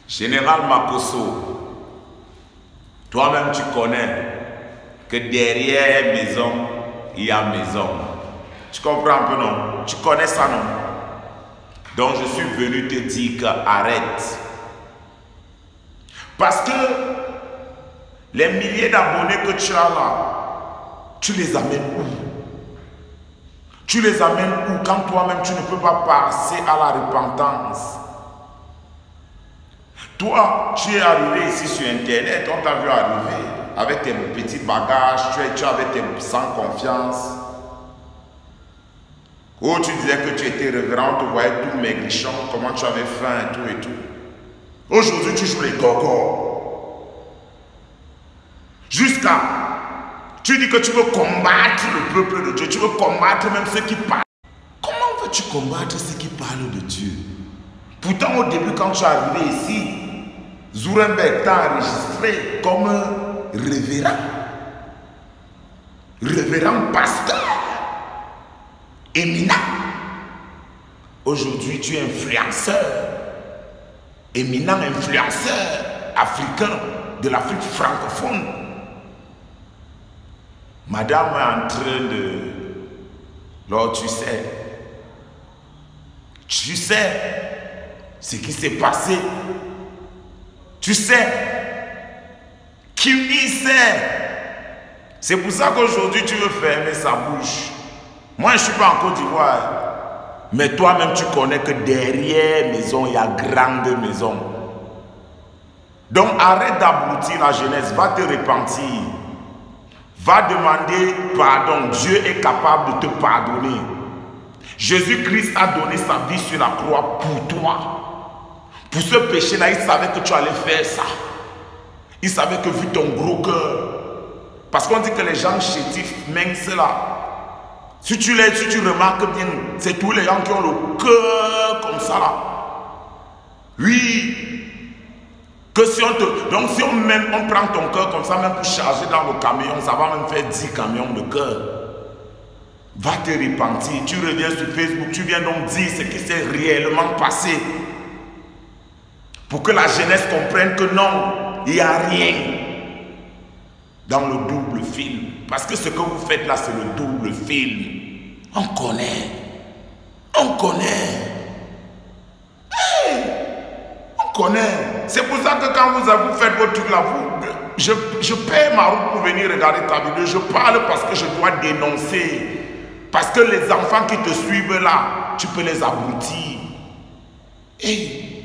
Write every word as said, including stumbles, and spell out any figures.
Général Makosso, toi-même tu connais que derrière maison, il y a maison. Tu comprends un peu, non? Tu connais ça, non? Donc je suis venu te dire que arrête. Parce que les milliers d'abonnés que tu as là, tu les amènes où? Tu les amènes où quand toi-même tu ne peux pas passer à la repentance? Toi, tu es arrivé ici sur Internet, on t'a vu arriver avec tes petits bagages, tu es, tu avais tes sans confiance. Oh, tu disais que tu étais révérend, tu voyais tout maigrichon, comment tu avais faim et tout et tout. Aujourd'hui, tu joues les gogos. Jusqu'à, tu dis que tu veux combattre le peuple de Dieu, tu veux combattre même ceux qui parlent. Comment veux-tu combattre ceux qui parlent de Dieu? Pourtant, au début, quand tu es arrivé ici, Zourenberg t'a enregistré comme révérend, révérend pasteur, éminent. Aujourd'hui, tu es influenceur, éminent influenceur africain de l'Afrique francophone. Madame est en train de... Alors, tu sais, tu sais ce qui s'est passé. Tu sais, qui y sait. C'est pour ça qu'aujourd'hui tu veux fermer sa bouche. Moi je ne suis pas en Côte d'Ivoire. Mais toi-même tu connais que derrière maison, il y a grande maison. Donc arrête d'abrutir la jeunesse, va te repentir. Va demander pardon. Dieu est capable de te pardonner. Jésus-Christ a donné sa vie sur la croix pour toi. Pour ce péché-là, il savait que tu allais faire ça. Il savait que vu ton gros cœur. Parce qu'on dit que les gens chétifs, minces là, si tu les, si tu remarques bien, c'est tous les gens qui ont le cœur comme ça là. Oui. Que si on te, donc si on, même, on prend ton cœur comme ça, même pour charger dans le camion, ça va même faire dix camions de cœur. Va te repentir. Tu reviens sur Facebook, tu viens donc dire ce qui s'est réellement passé. Pour que la jeunesse comprenne que non, il n'y a rien dans le double film. Parce que ce que vous faites là, c'est le double film. On connaît. On connaît. Hey, on connaît. C'est pour ça que quand vous, vous faites votre truc là, vous, je, je paie ma route pour venir regarder ta vidéo. Je parle parce que je dois dénoncer. Parce que les enfants qui te suivent là, tu peux les abrutir. Hey.